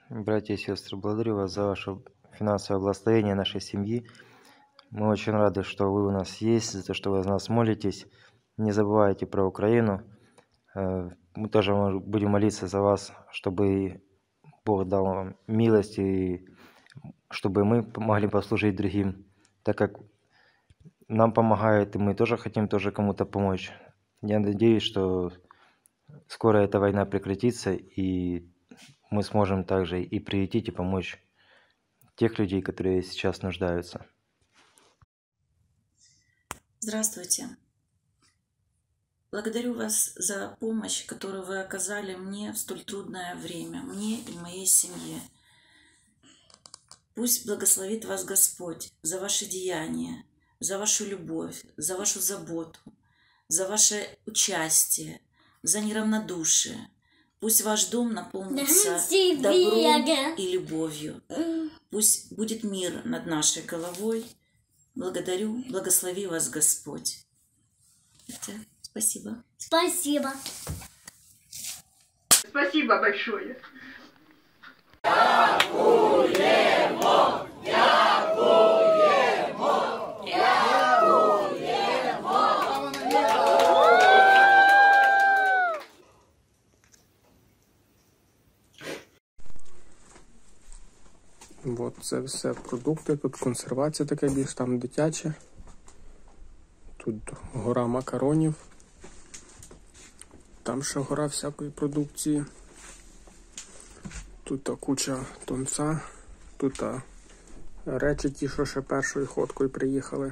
Братья и сестры, благодарю вас за ваше финансовое благословение нашей семьи. Мы очень рады, что вы у нас есть, за то, что вы за нас молитесь. Не забывайте про Украину. Мы тоже будем молиться за вас, чтобы Бог дал вам милость, и чтобы мы могли послужить другим, так как нам помогают, и мы тоже хотим кому-то помочь. Я надеюсь, что скоро эта война прекратится, и мы сможем также и приютить, и помочь тех людей, которые сейчас нуждаются. Здравствуйте. Благодарю вас за помощь, которую вы оказали мне в столь трудное время, мне и моей семье. Пусть благословит вас Господь за ваши деяния, за вашу любовь, за вашу заботу, за ваше участие, за неравнодушие. Пусть ваш дом наполнится добром и любовью. Пусть будет мир над нашей головой. Благодарю, благослови вас Господь. Спасибо. Спасибо. Спасибо большое. От це все продукти, тут консервація така більш там дитяча. Тут гора макаронів. Там ще гора всякої продукції. Тут куча тунця. Тут речі ті, що ще першою ходкою приїхали.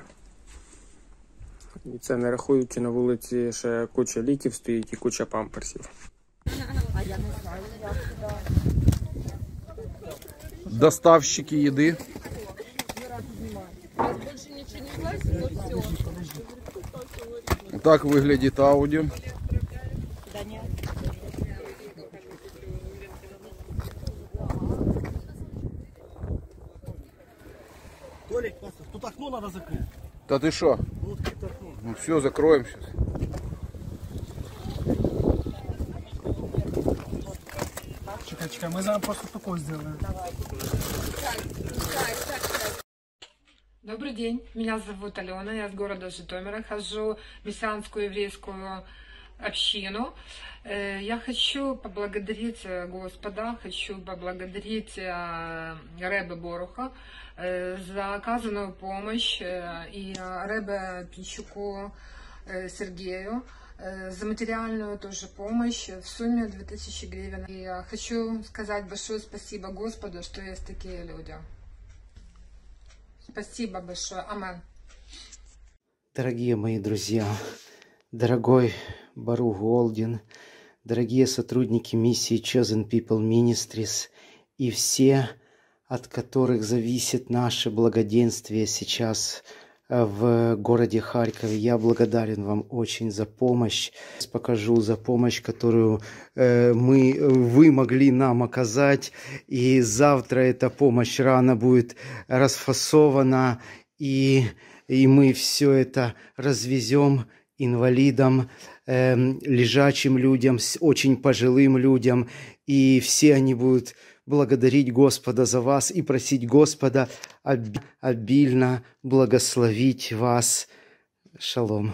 І це не рахуючи, на вулиці ще куча ліків стоїть і куча памперсів. Доставщики еды. Так выглядит Audi. Толик, тут окно надо закрыть. Да ты шо? Ну все, закроем сейчас. Чекай, мы зараз просто такое сделаем. Добрый день, меня зовут Алена, я с города Житомира, хожу в мессианскую еврейскую общину. Я хочу поблагодарить Господа, хочу поблагодарить Ребе Боруха за оказанную помощь и Ребе Пищуку Сергею за материальную тоже помощь в сумме 2000 гривен. И я хочу сказать большое спасибо Господу, что есть такие люди. Спасибо большое. Амен. Дорогие мои друзья, дорогой Барух Голдин, дорогие сотрудники миссии Chosen People Ministries и все, от которых зависит наше благоденствие сейчас в городе Харькове. Я благодарен вам очень за помощь. Покажу за помощь, которую вы могли нам оказать. И завтра эта помощь рано будет расфасована. И мы все это развезем инвалидам, лежачим людям, очень пожилым людям. И все они будут благодарить Господа за вас и просить Господа обильно благословить вас. Шалом.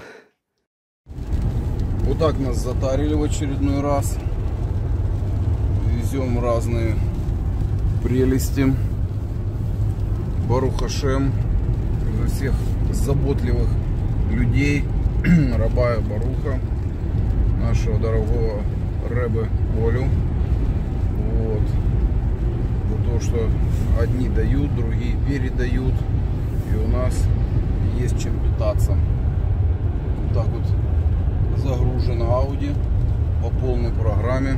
Вот так нас затарили в очередной раз. Везем разные прелести. Барух Ашем за всех заботливых людей, раба Баруха, нашего дорогого Ребе Олю. Вот. За то, что одни дают, другие передают, и у нас есть чем питаться. Вот так вот загружена Audi по полной программе,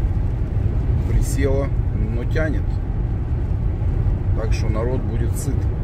присела, но тянет, так что народ будет сыт.